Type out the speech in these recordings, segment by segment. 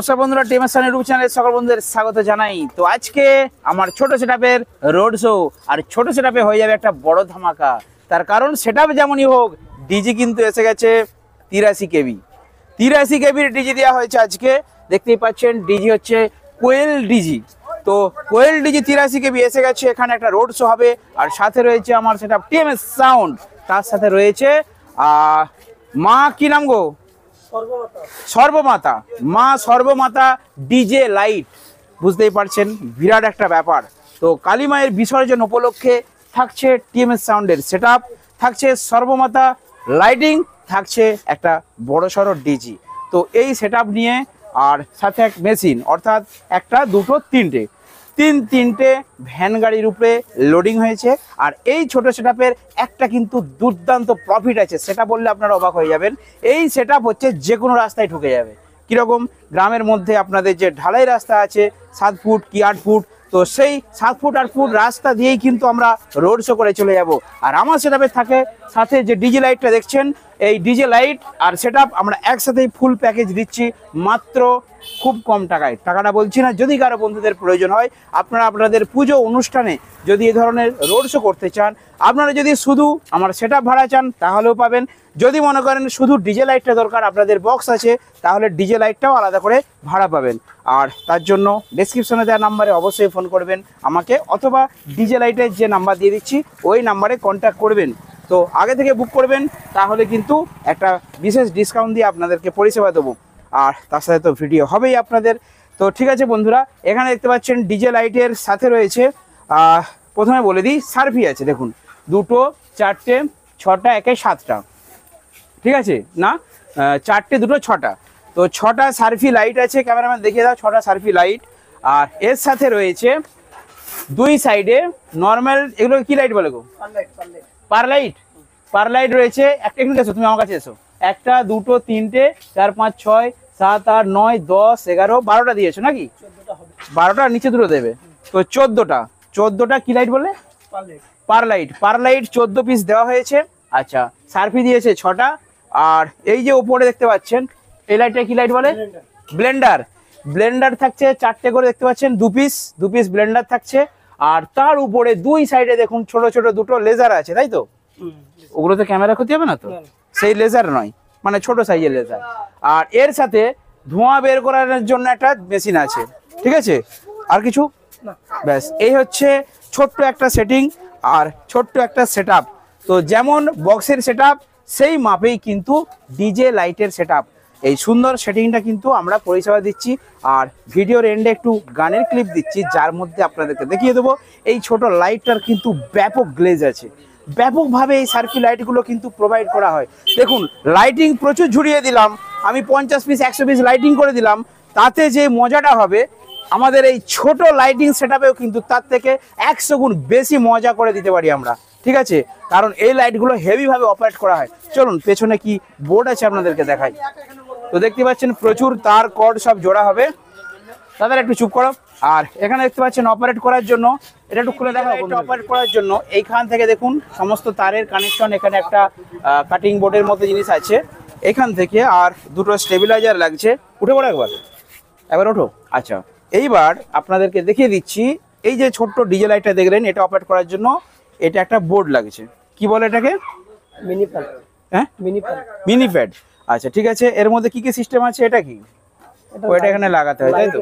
নমস্কার বন্ধুরা, TMS YouTube চ্যানেলে সকল বন্ধুদের স্বাগত জানাই। তো আজকে আমার ছোট সেটআপের রোড শো, আর ছোট সেটআপে হয়ে যাবে একটা বড় ধামাকা। তার কারণ সেটআপ যেমনই হোক, ডিজি কিন্তু এসে গেছে 83 কেবি। 83 কেবির ডিজি দেওয়া হয়েছে আজকে। দেখতেই পাচ্ছেন ডিজি হচ্ছে কোয়েল ডিজি। তো কোয়েল ডিজি 83 কেবি এসে গেছে। এখানে একটা রোড শো হবে, আর সাথে রয়েছে আমার সেটআপ টিএমএস সাউন্ড। তার সাথে রয়েছে মা কি নাম গো? সর্বমাতা, মা সর্বমাতা ডিজে লাইট। বুঝতেই পারছেন বিরাট একটা ব্যাপার। তো কালী মায়ের বিসর্জন উপলক্ষে থাকছে টিএমএস সাউন্ডের সেটআপ, থাকছে সর্বমাতা লাইটিং, থাকছে একটা বড়সড় ডিজি। তো এই সেটআপ নিয়ে আর সাথে এক মেশিন, অর্থাৎ একটা দুটো তিনটে ভ্যান গাড়ির উপরে লোডিং হয়েছে। আর এই ছোট সেটআপের একটা কিন্তু দুর্দান্ত প্রফিট আছে, সেটা বললে আপনারা অবাক হয়ে যাবেন। এই সেটআপ হচ্ছে যে কোনো রাস্তায় ঢুকে যাবে। কীরকম? গ্রামের মধ্যে আপনাদের যে ঢালাই রাস্তা আছে 7 ফুট কি 8 ফুট, তো সেই 7 ফুট 8 ফুট রাস্তা দিয়েই কিন্তু আমরা রোড শো করে চলে যাব। আর আমার সেটআপে থাকে সাথে যে ডিজে লাইটটা দেখছেন, এই ডিজে লাইট আর সেটআপ আমরা একসাথেই ফুল প্যাকেজ দিচ্ছি মাত্র খুব কম টাকায়। টাকাটা বলছি না, যদি কারো বন্ধুদের প্রয়োজন হয়, আপনারা আপনাদের পুজো অনুষ্ঠানে যদি এই ধরনের রোড শো করতে চান, আপনারা যদি শুধু আমার সেটআপ ভাড়া চান তাহলেও পাবেন। যদি মনে করেন শুধু ডিজে লাইটটা দরকার, আপনাদের বক্স আছে, তাহলে ডিজে লাইটটাও আলাদা করে ভাড়া পাবেন। আর তার জন্য ডেসক্রিপশনে দেওয়া নাম্বারে অবশ্যই ফোন করবেন আমাকে, অথবা ডিজে লাইটের যে নাম্বার দিয়ে দিচ্ছি ওই নাম্বারে কন্ট্যাক্ট করবেন। তো আগে থেকে বুক করবেন, তাহলে কিন্তু একটা বিশেষ ডিসকাউন্ট দিয়ে আপনাদেরকে পরিষেবা দেবো। আর তার সাথে তো ভিডিও হবেই আপনাদের। তো ঠিক আছে বন্ধুরা, এখানে দেখতে পাচ্ছেন ডিজে লাইটের সাথে রয়েছে, প্রথমে বলে দিই, সার্ফি আছে দেখুন, 2, 4, 6টা, 1, 7টা, ঠিক আছে না, 4টে 2, 6টা। তো 6টা সার্ফি লাইট আছে। ক্যামেরাম্যান দেখিয়ে দাও 6টা সার্ফি লাইট। আর এর সাথে রয়েছে 2 সাইডে নর্মাল, এগুলো কি লাইট বলে গো? পার লাইট রয়েছে। একটা এখানে এসো, তুমি আমার কাছে এসো। 1, 2, 3, 4, 5, 6, 7, 8, 9, 10, 11, 12টা দিয়েছো নাকি? 12টা, নিচে 2টো দেবে। তো 14টা কি লাইট বলে? পার লাইট 14 পিস দেওয়া হয়েছে। আচ্ছা, সার্ফি দিয়েছে 6টা। আর এই যে উপরে দেখতে পাচ্ছেন এই লাইটটা কি লাইট বলে? ব্লেন্ডার থাকছে 4টে করে, দেখতে পাচ্ছেন 2 পিস ব্লেন্ডার থাকছে। আর তার উপরে 2 সাইডে দেখুন ছোট ছোট 2টো লেজার আছে, তাই তো? ওগুলো তো ক্যামেরা ক্ষতি হবে না তো? সেই লেজার নয়, মানে ছোট সাইজের লেজার। আর এর সাথে ধোঁয়া বের করার জন্য একটা মেশিন আছে, ঠিক আছে? আর কিছু ব্যাস, এই হচ্ছে ছোট্ট একটা সেটিং আর ছোট্ট একটা সেটআপ। তো যেমন বক্সের সেটআপ, সেই মাপেই কিন্তু ডিজে লাইটের সেটআপ। এই সুন্দর সেটিংটা কিন্তু আমরা পরিষেবা দিচ্ছি। আর ভিডিওর এন্ডে একটু গানের ক্লিপ দিচ্ছি, যার মধ্যে আপনাদেরকে দেখিয়ে দেবো এই ছোট লাইটটার কিন্তু ব্যাপক গ্লেজ আছে। ব্যাপকভাবে এই সার্ফি লাইটগুলো কিন্তু প্রোভাইড করা হয়। দেখুন, লাইটিং প্রচুর ঝুড়িয়ে দিলাম আমি, 50 পিস 100 পিস লাইটিং করে দিলাম। তাতে যে মজাটা হবে, আমাদের এই ছোট লাইটিং সেটআপেও কিন্তু তার থেকে 100 গুণ বেশি মজা করে দিতে পারি আমরা, ঠিক আছে? কারণ এই লাইটগুলো হেভিভাবে অপারেট করা হয়। চলুন পেছনে কি বোর্ড আছে আপনাদেরকে দেখাই। তো দেখতে পাচ্ছেন প্রচুর তার কর্ড সব জোড়া হবে। তাদের একটু চুপ করো। আর এখানে দেখতে পাচ্ছেন অপারেট করার জন্য, এটা একটু খুলে দেখা, একটু অপারেট করার জন্য এইখান থেকে দেখুন সমস্ত তারের কানেকশন। এখানে একটা কাটিং বোর্ডের মতো জিনিস আছে এখান থেকে, আর 2টো স্টেবিলাইজার লাগছে। উঠে পড়ো একবার ওঠো। আচ্ছা, এইবার আপনাদেরকে দেখিয়ে দিচ্ছি, এই যে ছোট্ট ডিজে লাইটটা দেখলেন, এটা অপারেট করার জন্য এটা একটা বোর্ড লাগছে। কি বলে এটাকে? Mini pad. হ্যাঁ, মিনি প্যাড। আচ্ছা ঠিক আছে, এর মধ্যে কি কি সিস্টেম আছে? এটা কি? ওইটা এখানে লাগাতে হয়, তাই তো?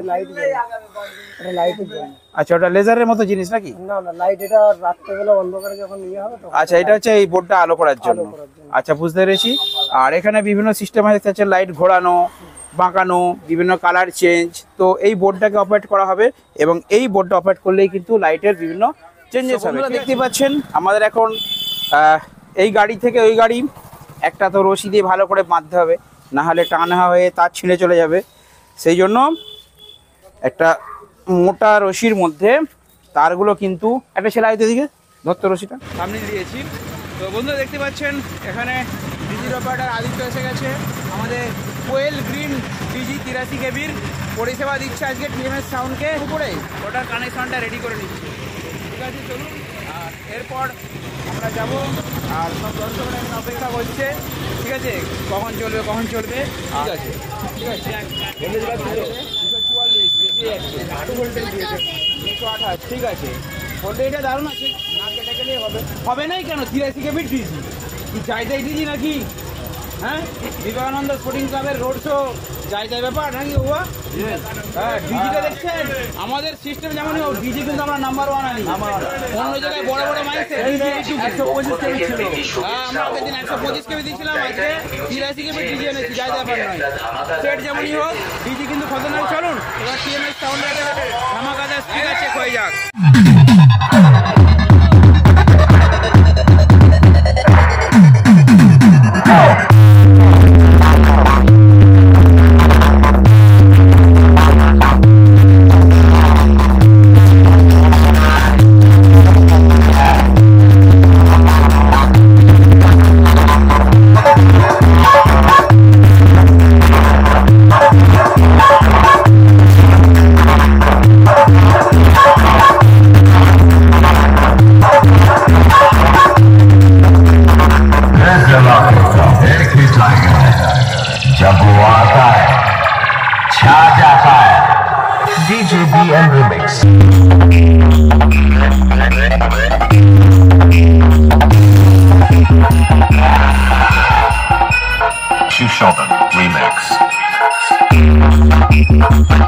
আচ্ছা, ওটা লেজারের মতো জিনিস নাকি? না, লাইট এটা রাত্রে বেলা অন্ধকারে যখন ইয়ে হবে। আচ্ছা, এটা হচ্ছে এই বোর্ডটা আলো করার জন্য। আচ্ছা, বুঝতে পেরেছি। আর এখানে বিভিন্ন সিস্টেম আছে, লাইট ঘোরানো, বাঁকানো, বিভিন্ন কালার চেঞ্জ। তো এই বোর্ডটাকে অপারেট করা হবে, এবং এই বোর্ডটা অপারেট করলেই কিন্তু লাইটের বিভিন্ন চেঞ্জেস হবে। দেখতে পাচ্ছেন আমাদের এখন এই গাড়ি থেকে ওই গাড়ি একটা তো রশি দিয়ে ভালো করে বাঁধতে হবে, না হলে টানা হয়ে তার ছিঁড়ে চলে যাবে। সেই জন্য একটা মোটা রশির মধ্যে তারগুলো কিন্তু একটা সেলাই দিকে ধরতে, রশিটা সামনে দিয়েছি। তো বন্ধুরা দেখতে পাচ্ছেন এখানে ডিজির অপারেটর আদিত্য এসে গেছে। আমাদের কোয়েল গ্রিন ডিজি 83 কেবির পরিষেবা দিচ্ছে আজকে টিএমএস সাউন্ডকে। উপরে ওটার কানেকশনটা রেডি করে নিচ্ছে, ঠিক আছে? চলুন। আর এরপর আমরা যাব, আর সব দর্শকরা এখন অপেক্ষা করছে, ঠিক আছে? কখন চলবে। ঠিক আছে, ভোল্টেজ দিয়েছে 228, ঠিক আছে। ভোল্টেজটা দারুণ আছে, না কেটে গেলেই হবে নাই কেন? 83 কেবির ডিজি, কি চাইতাই ডিজি নাকি? হ্যাঁ, বিবেকানন্দ স্পোর্টিং ক্লাবের রোড শো যাই ব্যাপার নাকি বাবা? হ্যাঁ, ডিজিটা দেখছেন আমাদের সিস্টেম যেমনই হোক, ডিজি কিন্তু আমরা নাম্বার 1 আনি। অন্য জায়গায় বড় বড় মাইকে 125 কেবি ছিল, হ্যাঁ আমরা আগের দিন 125 কেবি দিয়েছিলাম, আজকে 83 কেবি ডিজি এনেছি, যাই ব্যাপার নয়। সেট যেমনই হোক, ডিজি কিন্তু খতরনাক। চলুন এবার টিএমএস সাউন্ডের ধামাকাদার স্পিকার চেক হয়ে যাক। जब वो आता है छा जाता है DJ BM Remix Shoshone Remix